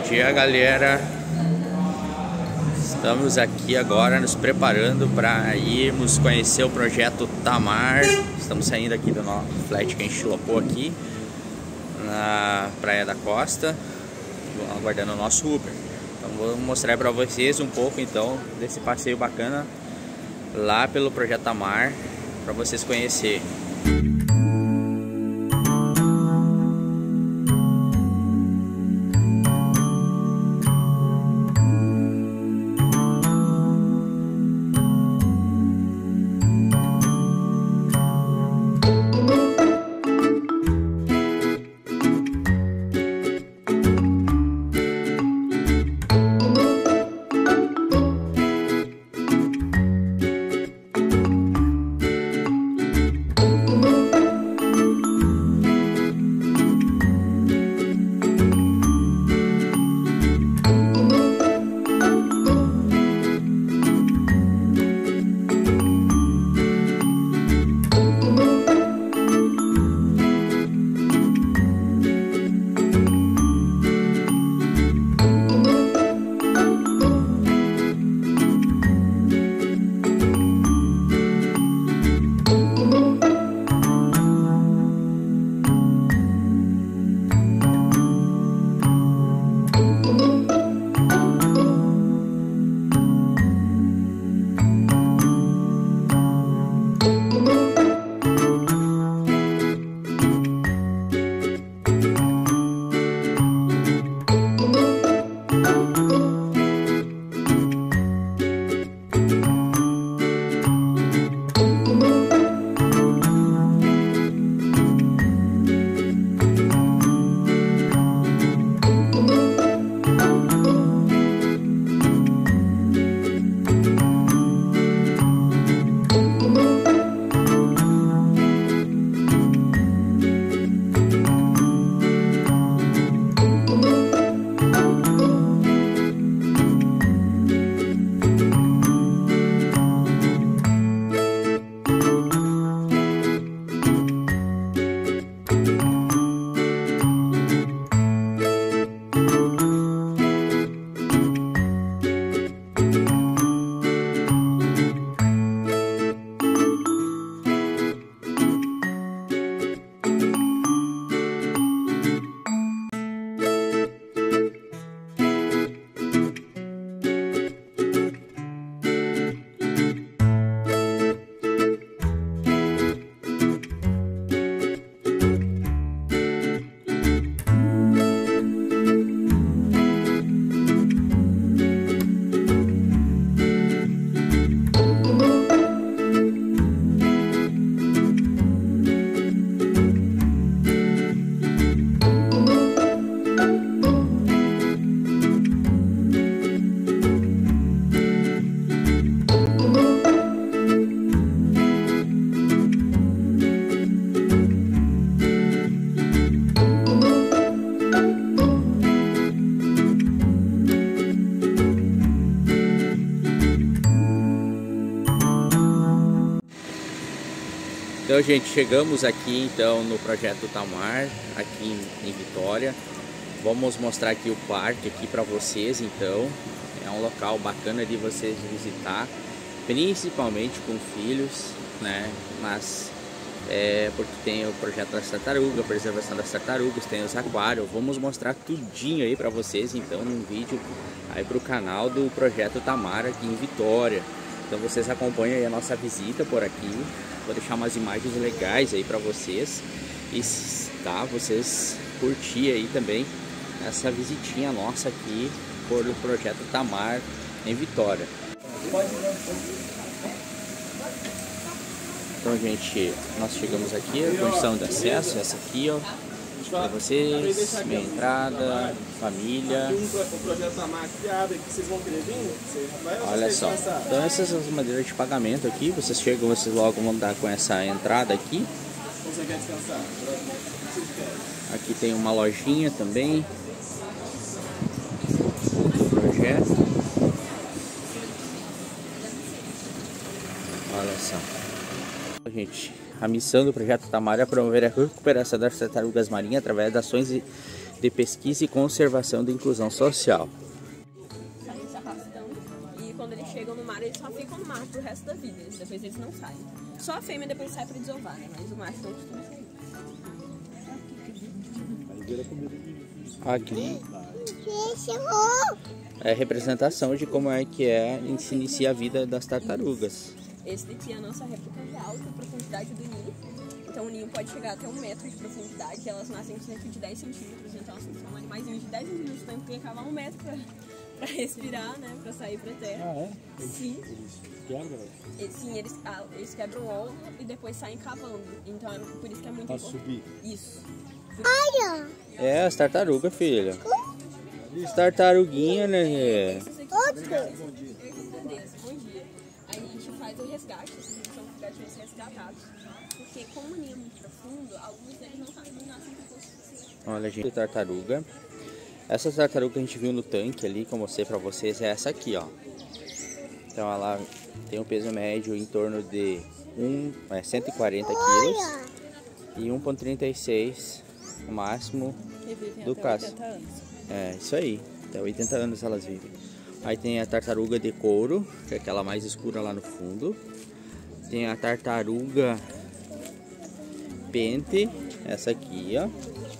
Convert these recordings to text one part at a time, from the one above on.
dia, galera. Estamos aqui agora nos preparando para irmos conhecer o projeto Tamar. Estamos saindo aqui do nosso flat que a gente locou aqui na Praia da Costa, aguardando o nosso Uber. Então vou mostrar para vocês um pouco então desse passeio bacana lá pelo projeto Tamar, para vocês conhecerem. Então, gente, chegamos aqui então no projeto Tamar, aqui em Vitória. Vamos mostrar aqui o parque aqui para vocês. Então, é um local bacana de vocês visitar, principalmente com filhos, né? Mas porque tem o projeto das tartarugas, preservação das tartarugas, tem os aquários. Vamos mostrar tudinho aí para vocês então num vídeo aí para o canal do projeto Tamar aqui em Vitória. Então vocês acompanham aí a nossa visita por aqui. Vou deixar umas imagens legais aí para vocês e tá, vocês curtir aí também essa visitinha nossa aqui por o projeto Tamar em Vitória. Então, gente, nós chegamos aqui, a condição de acesso, essa aqui, ó, para vocês, minha entrada, família. Olha só, então essas são as maneiras de pagamento aqui. Vocês chegam, vocês logo vão dar com essa entrada aqui. Aqui tem uma lojinha também do projeto. Olha só, gente, a missão do projeto Tamar é promover a recuperação das tartarugas marinhas através de ações de Pesquisa e Conservação da Inclusão Social. Saem se arrastando e quando eles chegam no mar, eles só ficam no mar pro resto da vida. Depois eles não saem. Só a fêmea depois sai pra desovar, né? Mas o macho não costuma sair. Aqui é a representação de como é que se inicia a vida das tartarugas. Esse daqui é a nossa réplica de alta profundidade do ninho. Então o ninho pode chegar até 1 metro de profundidade. Elas nascem com cerca de 10 centímetros. Então assim, são animais de 10 centímetros. Então tem que cavar 1 metro pra respirar, né? Pra sair pra terra. Ah, é? Sim. Eles quebram? Sim, eles quebram o ovo e depois saem cavando. Então é por isso que é muito Pra importante. subir. Isso. É, as tartarugas, filha. As tartaruguinhas, né? Esses aqui são resgates. Bom dia. Aí a gente faz o resgate, esses aqui são gatinhos resgatados. Porque como o ninho é muito profundo, alguns deles não nascem com força suficiente. Olha, gente, tartaruga. Essa tartaruga que a gente viu no tanque ali, que eu mostrei pra vocês, é essa aqui, ó. Então ela tem um peso médio em torno de 140 quilos e 1,36 o máximo do caso. É, isso aí. Até 80 anos elas vivem. Aí tem a tartaruga de couro, que é aquela mais escura lá no fundo. Tem a tartaruga pente, essa aqui, ó.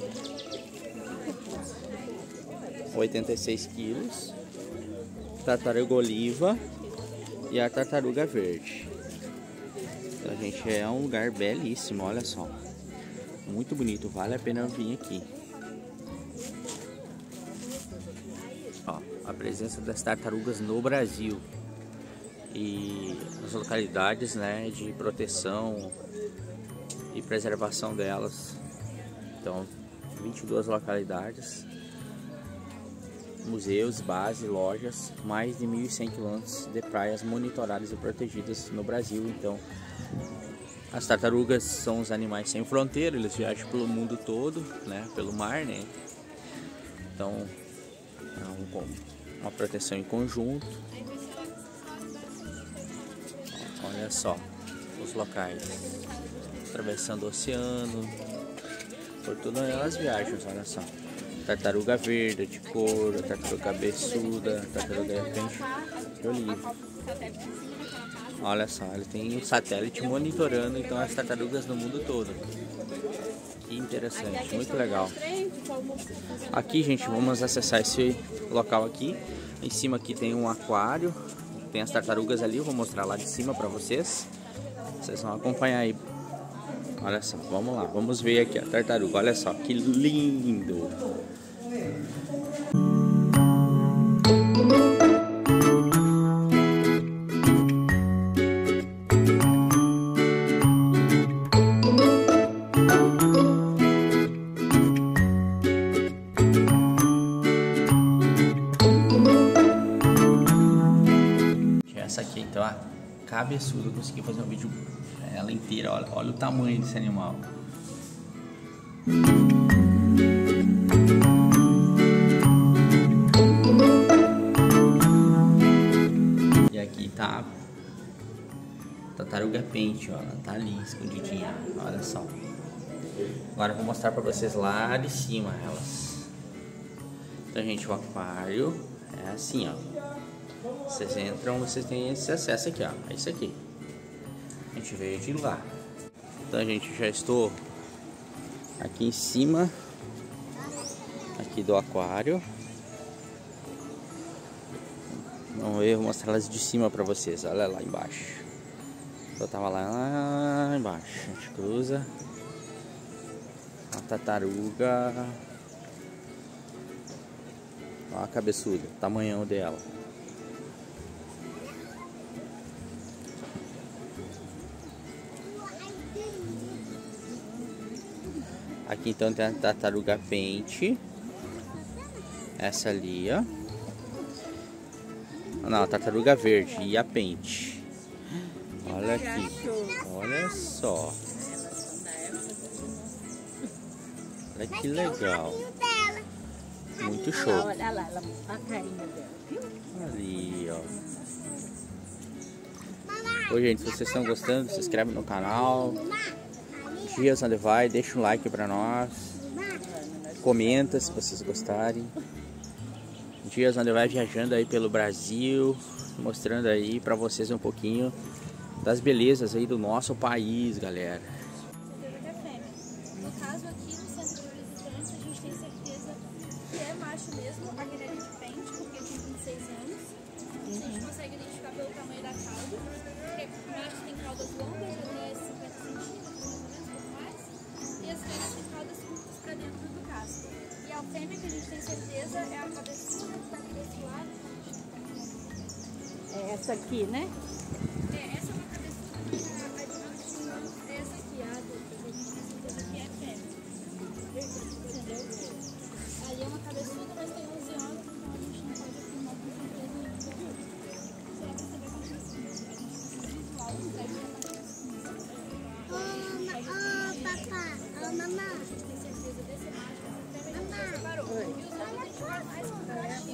86 quilos. Tartaruga oliva e a tartaruga verde. Então, gente, é um lugar belíssimo, olha só. Muito bonito, vale a pena vir aqui. Ó, a presença das tartarugas no Brasil e as localidades, né, de proteção e preservação delas. Então, 22 localidades, museus, base, lojas, mais de 1.100 quilômetros de praias monitoradas e protegidas no Brasil. Então, as tartarugas são os animais sem fronteira, eles viajam pelo mundo todo, né, pelo mar, né? Então, é uma proteção em conjunto. Olha só os locais, atravessando o oceano, por tudo elas viajam, olha só. Tartaruga verde, de couro, tartaruga cabeçuda, tartaruga pente de oliva. Olha só, ele tem um satélite monitorando então as tartarugas no mundo todo. Que interessante, muito legal. Aqui, gente, vamos acessar esse local aqui. Em cima aqui tem um aquário, tem as tartarugas ali, eu vou mostrar lá de cima para vocês. Vocês vão acompanhar aí. Olha só, vamos lá, vamos ver aqui a tartaruga. Olha só, que lindo! Essa aqui então a cabeçuda, eu consegui fazer um vídeo ela inteira, olha o tamanho desse animal. E aqui tá a tartaruga pente, ó, ela tá ali escondidinha, olha só. Agora eu vou mostrar pra vocês lá de cima elas. Então, gente, o aquário é assim, ó. Vocês entram, vocês têm esse acesso aqui, ó. É isso aqui. A gente veio de lá. Então, gente, já estou aqui em cima aqui do aquário. Vamos ver, vou mostrar elas de cima pra vocês. Olha lá embaixo. Eu tava lá embaixo. A gente cruza. A tartaruga. Olha a cabeçuda, o tamanhão dela. Aqui então tem a tartaruga pente. Essa ali, ó. Não, a tartaruga verde e a pente. Olha aqui. Olha só. Olha que legal. Muito show. Olha lá, a carinha dela, viu? Ali, ó. Oi, gente, se vocês estão gostando, se inscreve no canal. Dias onde vai, deixa um like pra nós. comenta se vocês gostarem. Dias onde vai viajando aí pelo Brasil, mostrando aí pra vocês um pouquinho das belezas aí do nosso país, galera. No caso aqui no centro de visitantes, a gente tem certeza que é macho mesmo, a guerreira de frente, porque tem 26 anos. A gente consegue identificar pelo tamanho da cauda, porque o macho tem caudas longas, até 50 centímetros, mais ou menos, um pouco mais, e as fêmeas têm caudas curtas para dentro do casco. E a fêmea que a gente tem certeza é a cabeçuda que está aqui desse lado. É essa aqui, né? Essa é uma cabeçuda que a essa aqui, a adulta, a gente tem certeza que é fêmea. Entendeu? Ali é uma cabeçuda, mas tem 11 anos, então a gente não pode afirmar com certeza. Você vai perceber que a gente precisa visual, não deve ser Mamãe. a gente tem certeza desse macho, dessa fêmea que você separou. E os outros a gente vai mais para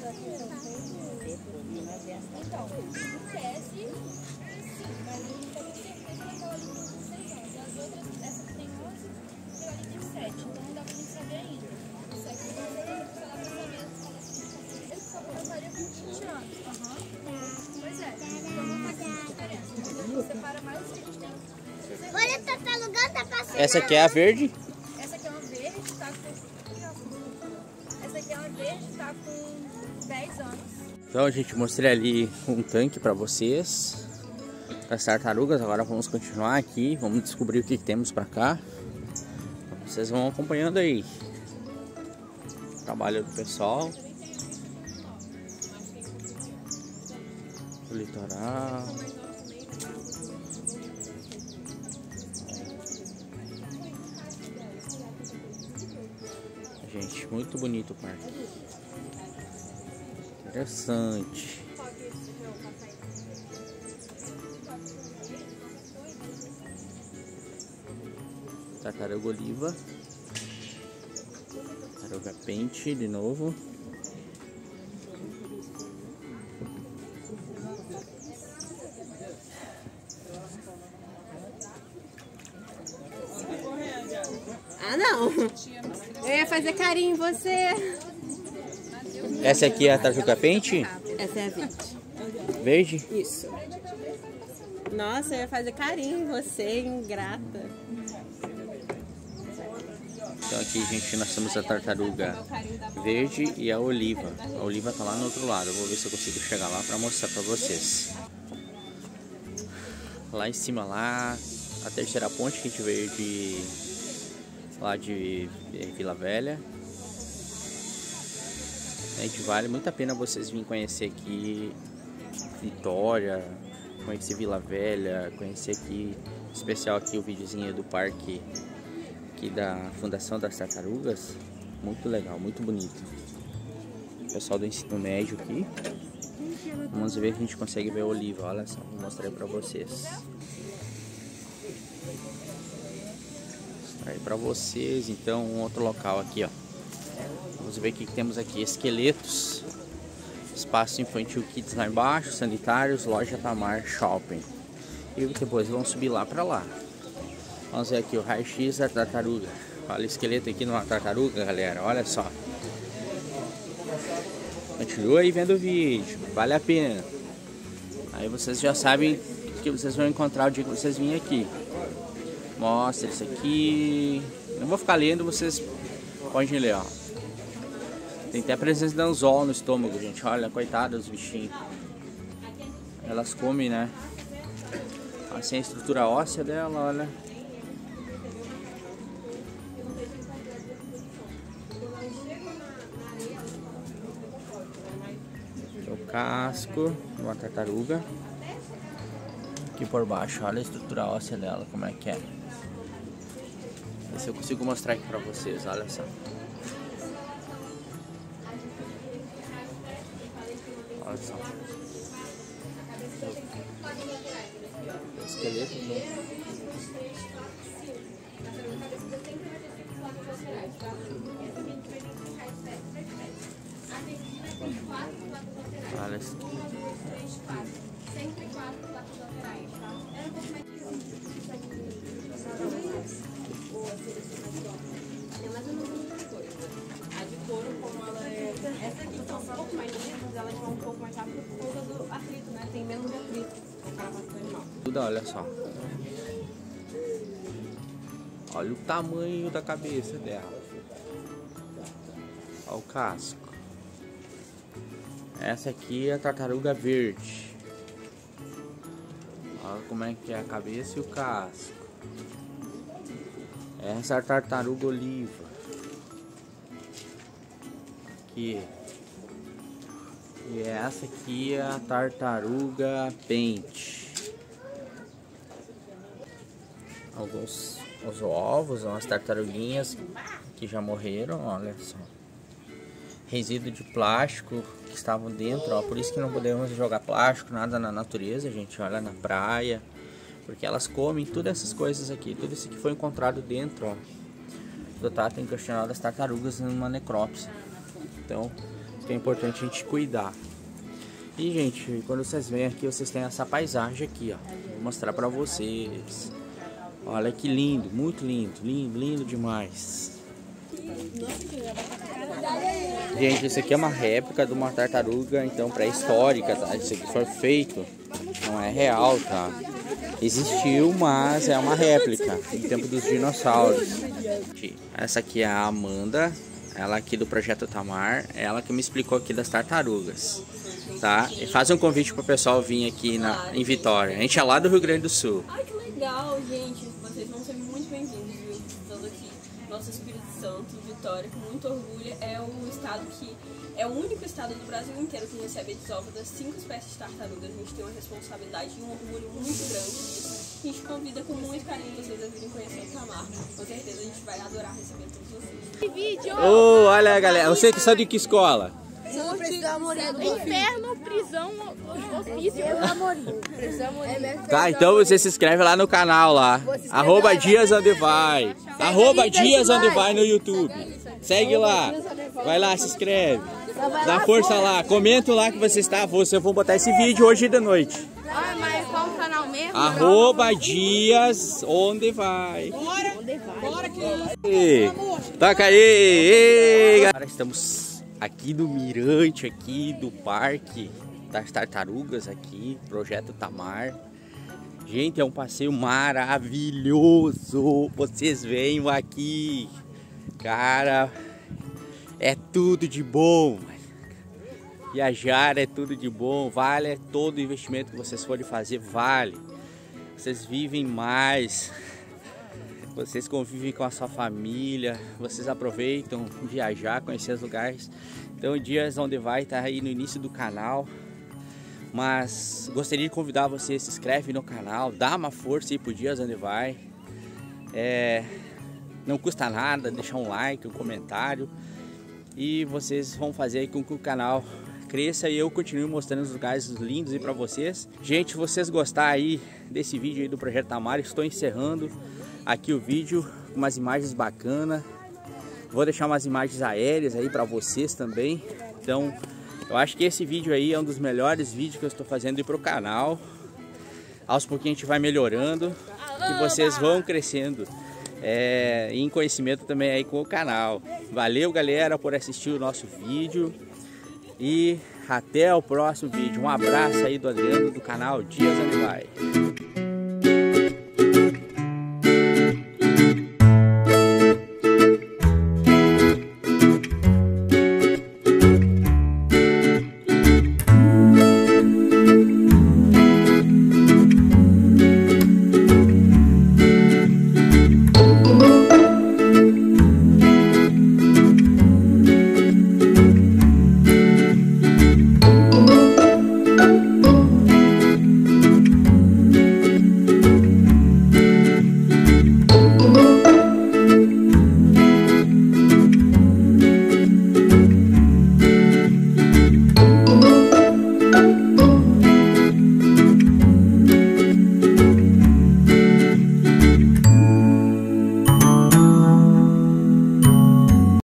então, em tese, sim, mas a gente tem certeza daquela ali tem 16 anos. E as outras, essa que tem 11, tem ali tem 7. Então não dá pra gente saber ainda. O sexo das outras, só dá pra saber ele só passaria com 20 anos. Pois é, então não faz muita diferença. Entendeu? Separa mais o que a gente tem. Olha, o tartaruga tá passando. Essa aqui é a verde? Essa aqui é uma verde, tá com... Essa aqui é uma verde, tá com 10 anos. Então a gente mostrei ali um tanque para vocês das tartarugas. Agora vamos continuar aqui, vamos descobrir o que temos para cá. Vocês vão acompanhando aí o trabalho do pessoal, o litoral. Gente, muito bonito o parque. Interessante. Tartaruga oliva. Tartaruga pente de novo. Ah, não. Eu ia fazer carinho em você. Essa aqui é a tartaruga pente? Essa é a verde. Verde? Isso. Nossa, eu ia fazer carinho em você, ingrata. Então aqui, gente, nós temos a tartaruga verde e a oliva. A oliva tá lá no outro lado. Eu vou ver se eu consigo chegar lá para mostrar para vocês. Lá em cima, lá, a terceira ponte que a gente veio lá de Vila Velha. A gente vale muito a pena vocês virem conhecer aqui Vitória, conhecer Vila Velha, conhecer aqui, em especial aqui o videozinho do parque aqui da Fundação das Tartarugas. Muito legal, muito bonito. O pessoal do ensino médio aqui. Vamos ver se a gente consegue ver a oliva. Olha só, vou mostrar aí pra vocês. Mostrar aí pra vocês, então, um outro local aqui, ó. Vamos ver o que temos aqui. Esqueletos. Espaço Infantil Kids lá embaixo. Sanitários, Loja Tamar Shopping. E depois vamos subir lá pra lá. Vamos ver aqui o raio-x da tartaruga. Olha o esqueleto aqui numa tartaruga, galera. Olha só. Continua aí vendo o vídeo. Vale a pena. Aí vocês já sabem o que vocês vão encontrar o dia que vocês virem aqui. Mostra isso aqui. Não vou ficar lendo, vocês podem ler, ó. Tem até a presença de anzol no estômago, gente. Olha, coitada dos bichinhos. Elas comem, né? Assim a estrutura óssea dela, olha. Aqui é o casco de uma tartaruga. Aqui por baixo, olha a estrutura óssea dela, como é que é. Ver se eu consigo mostrar aqui pra vocês, olha só. Olha só. O esqueleto do... Olha só. Sempre 4 placas laterais, tá? Era um pouco mais de mais ou menos a mesma coisa. tartaruga, olha só. Olha o tamanho da cabeça dela. Olha o casco. Essa aqui é a tartaruga verde. Olha como é que é a cabeça e o casco. Essa é a tartaruga oliva. Aqui. E essa aqui é a tartaruga pente. Alguns os ovos, umas tartaruguinhas que já morreram, olha só. Resíduo de plástico que estavam dentro, ó. Por isso que não podemos jogar plástico, nada na natureza, gente. Olha, na praia. Porque elas comem todas essas coisas aqui. Tudo isso que foi encontrado dentro, ó, do Tata intestinal das tartarugas numa necrópsia. Então, é importante a gente cuidar. E, gente, quando vocês vêm aqui, vocês têm essa paisagem aqui, ó. Vou mostrar pra vocês. Olha que lindo, muito lindo, lindo, lindo demais. Gente, isso aqui é uma réplica de uma tartaruga, então, pré-histórica, tá? Isso aqui foi feito, não é real, tá? Existiu, mas é uma réplica, do tempo dos dinossauros. Essa aqui é a Amanda, ela aqui do Projeto Tamar, ela que me explicou aqui das tartarugas, tá? E faz um convite pro pessoal vir aqui em Vitória. A gente é lá do Rio Grande do Sul. Ai, que legal, gente. Vocês vão ser muito bem-vindos, viu? Visitando aqui nosso Espírito Santo, Vitória, com muito orgulho. É o estado que é o único estado do Brasil inteiro que recebe a desova das 5 espécies de tartarugas. A gente tem uma responsabilidade e um orgulho muito grande disso. A gente convida com muito carinho vocês a virem conhecer o Tamar. Com certeza a gente vai adorar receber todos vocês. Oh, olha, galera, você que saiu de que escola? Inferno, prisão, hospício. Tá, então você se inscreve lá no canal lá. @DiasOnDeVai. @DiasOnDeVai no YouTube. Segue lá. Vai lá, se inscreve. Dá força lá. Comenta lá que você está. Você vou botar esse vídeo hoje de noite. Ah, mas qual o canal mesmo? @DiasOnDeVai. Bora aqui. Toca aí. Agora estamos aqui no mirante aqui do Parque das Tartarugas aqui, Projeto Tamar. Gente, é um passeio maravilhoso. Vocês venham aqui. Cara, é tudo de bom. Viajar é tudo de bom. Vale todo o investimento que vocês forem fazer, vale. Vocês vivem mais. Vocês convivem com a sua família, vocês aproveitam viajar, conhecer os lugares. Então, DiasOnDeVai tá aí no início do canal, mas gostaria de convidar você, se inscreve no canal, dá uma força aí pro DiasOnDeVai. Não custa nada, deixar um like, um comentário, e vocês vão fazer com que o canal cresça e eu continue mostrando os lugares lindos aí para vocês. Gente, se vocês gostarem aí desse vídeo aí do Projeto Tamar, estou encerrando aqui o vídeo com umas imagens bacanas. Vou deixar umas imagens aéreas aí para vocês também. Então, eu acho que esse vídeo aí é um dos melhores vídeos que eu estou fazendo aí pro canal. Aos pouquinhos a gente vai melhorando e vocês vão crescendo em conhecimento também aí com o canal. Valeu, galera, por assistir o nosso vídeo e até o próximo vídeo. Um abraço aí do Adriano do canal DiasOnDeVai.